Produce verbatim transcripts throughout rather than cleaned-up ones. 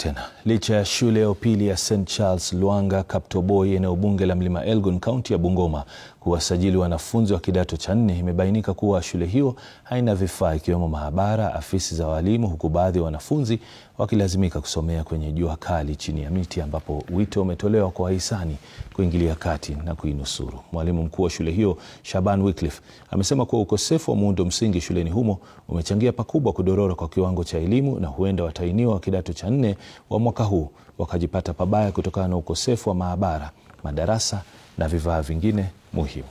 tena. Licha ya shule ya upili ya Saint Charles Lwanga Kaptoboi eneo bunge la Mlima Elgon kaunti ya Bungoma kuwasajili wanafunzi wa kidato cha nne, imebainika kuwa shule hiyo haina vifaa ikiwemo maabara, afisi za walimu, huku baadhi ya wanafunzi wakilazimika kusomea kwenye jua kali chini ya miti, ambapo wito umetolewa kwa wahisani kuingilia kati na kuinusuru. Mwalimu mkuu wa shule hiyo Shaban Wycliffe amesema kuwa ukosefu wa muundo msingi shuleni humo umechangia pakubwa kudorora kwa kiwango cha elimu, na huenda watahiniwa wa kidato cha nne wa mwaka huu wakajipata pabaya kutokana na ukosefu wa maabara, madarasa na vifaa vingine muhimu.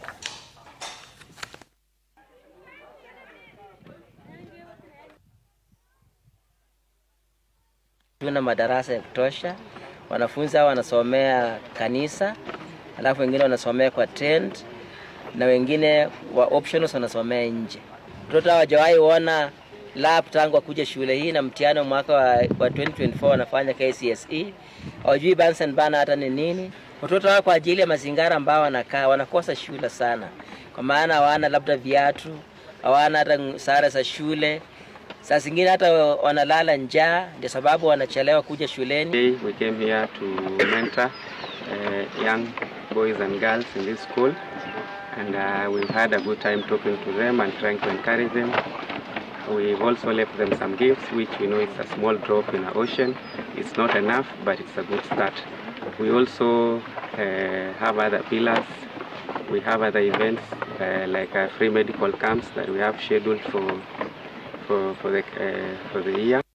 Tuna madarasa ya kutosha. Wanafunzi hao wanasomea kanisa, alafu wengine wanasomea kwa tent, na wengine wa optionals wanasomea nje. Watoto hawajawahi kuona lab tangu kuja shule hii, na mtihani mwaka wa, wa twenty twenty-four wanafanya K C S E. Hawajui Bunsen bana hata ni nini. Watoto hao kwa ajili ya mazingira ambao wanakaa wanakosa shule sana. Kwa maana hawana labda viatu, hawana hata sare za shule. Saa zingine hata wanalala njaa, ndio sababu wanachelewa kuja shuleni. We came here to mentor uh, young boys and girls in this school, and uh, we've had a good time talking to them and trying to encourage them. We've also left them some gifts, which we know is a small drop in the ocean. It's not enough, but it's a good start. We also uh, have other pillars. We have other events uh, like uh, free medical camps that we have scheduled for for for the uh, for the year.